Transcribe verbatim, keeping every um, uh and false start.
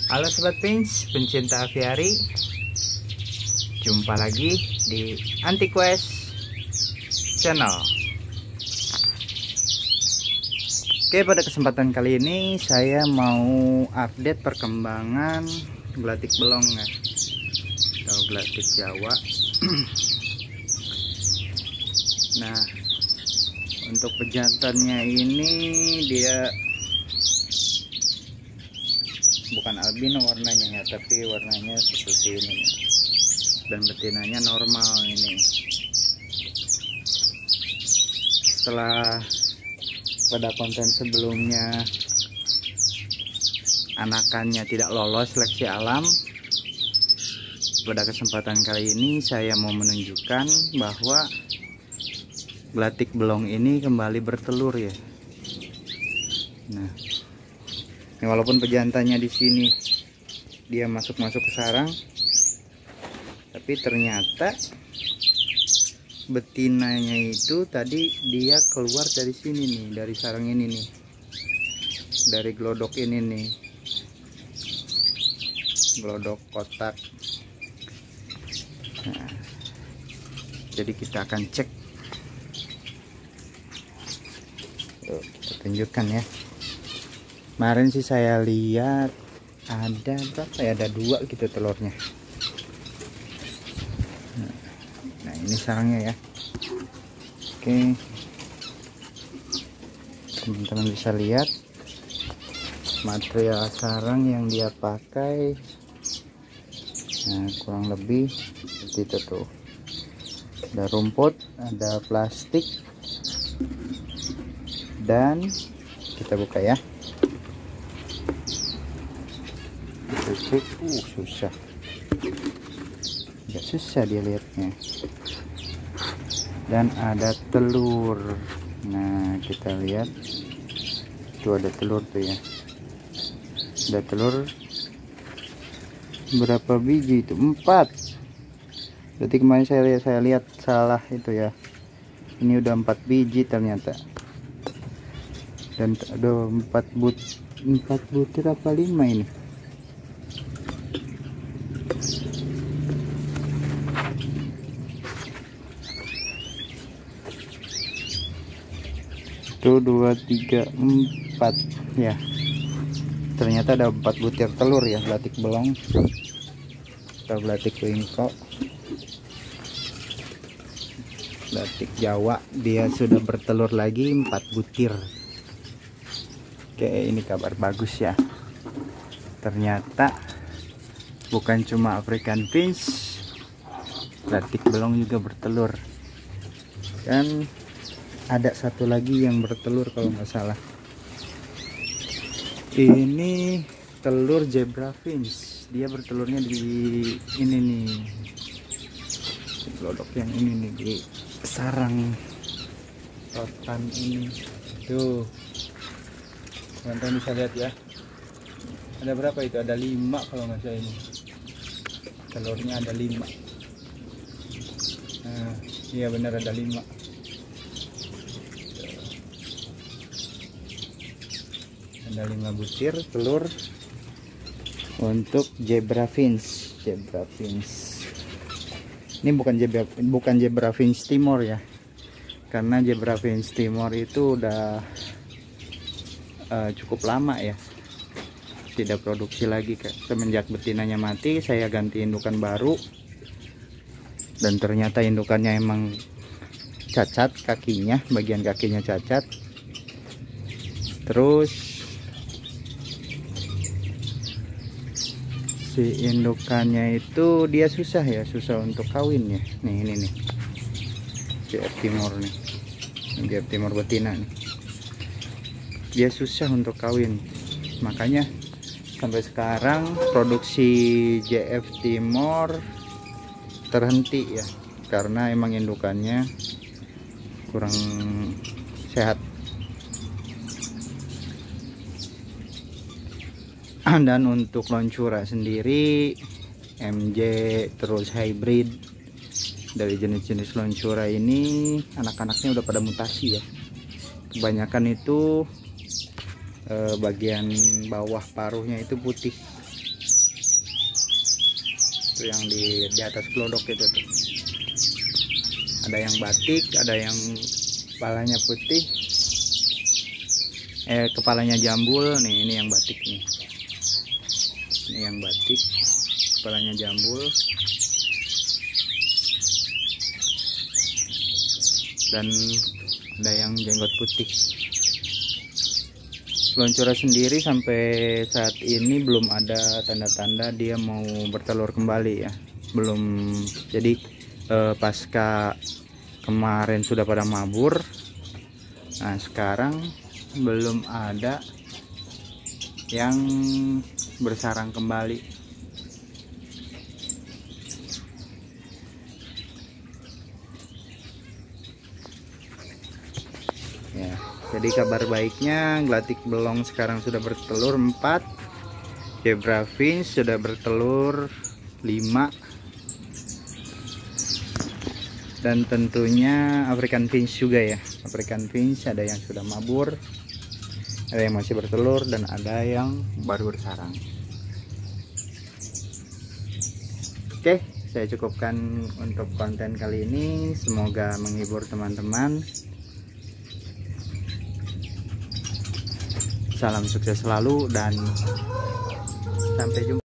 Halo Sobat Pins, pencinta aviari. Jumpa lagi di Antiquest Channel. Oke, pada kesempatan kali ini saya mau update perkembangan gelatik belong ya, atau gelatik Jawa. Nah, untuk pejantannya ini dia bukan albino warnanya ya, tapi warnanya seperti ini, dan betinanya normal ini. Setelah pada konten sebelumnya anakannya tidak lolos seleksi alam, pada kesempatan kali ini saya mau menunjukkan bahwa gelatik belong ini kembali bertelur ya. Nah, walaupun pejantannya di sini dia masuk-masuk ke sarang, tapi ternyata betinanya itu tadi dia keluar dari sini nih, dari sarang ini nih, dari glodok ini nih, glodok kotak. Nah, jadi kita akan cek. Tuh, kita tunjukkan ya. Kemarin sih saya lihat ada berapa ya, ada dua gitu telurnya. Nah, ini sarangnya ya. Oke, teman-teman bisa lihat material sarang yang dia pakai. Nah, kurang lebih seperti itu tuh. Ada rumput, ada plastik, dan kita buka ya. Cek, uh susah, nggak susah dia lihatnya. Dan ada telur. Nah, kita lihat tuh, ada telur tuh ya, ada telur berapa biji itu? Empat. Berarti kemarin saya lihat saya lihat salah itu ya, ini udah empat biji ternyata. Dan ada empat but empat butir apa lima ini? Satu, dua, tiga, empat ya. Ternyata ada empat butir telur ya, gelatik belong atau gelatik wingko, gelatik Jawa. Dia sudah bertelur lagi empat butir. Oke, ini kabar bagus ya. Ternyata bukan cuma African Finch, gelatik belong juga bertelur. Dan ada satu lagi yang bertelur kalau nggak salah. Ini telur zebra finch. Dia bertelurnya di ini nih, di glodok yang ini nih, di sarang rotan ini. Tuh, teman-teman bisa lihat ya. Ada berapa itu? Ada lima kalau nggak salah ini. Telurnya ada lima. Nah, iya benar ada lima. Ada lima butir telur untuk zebra finch. Zebra finch ini bukan zebra bukan zebra finch timor ya, karena zebra finch timor itu udah uh, cukup lama ya tidak produksi lagi. Semenjak betinanya mati, saya ganti indukan baru, dan ternyata indukannya emang cacat kakinya, bagian kakinya cacat. Terus si indukannya itu dia susah ya, susah untuk kawin ya. Nih ini nih, J F Timor nih, J F Timor betina nih, dia susah untuk kawin. Makanya sampai sekarang produksi J F Timor terhenti ya, karena emang indukannya kurang sehat. Dan untuk loncura sendiri M J terus hybrid, dari jenis-jenis loncura ini anak-anaknya udah pada mutasi ya. Kebanyakan itu eh, bagian bawah paruhnya itu putih, Itu yang di di atas glodok itu tuh. Ada yang batik, ada yang kepalanya putih. Eh kepalanya jambul nih, ini yang batik nih. Ini yang batik, kepalanya jambul. Dan ada yang jenggot putih. Loncora sendiri sampai saat ini belum ada tanda-tanda dia mau bertelur kembali ya, belum. Jadi eh, pasca kemarin sudah pada mabur, nah sekarang belum ada yang bersarang kembali. Ya, jadi kabar baiknya gelatik belong sekarang sudah bertelur empat, zebra finch sudah bertelur lima, dan tentunya African finch juga ya. African finch ada yang sudah mabur, ada yang masih bertelur, dan ada yang baru bersarang. Oke, saya cukupkan untuk konten kali ini. Semoga menghibur teman-teman. Salam sukses selalu dan sampai jumpa.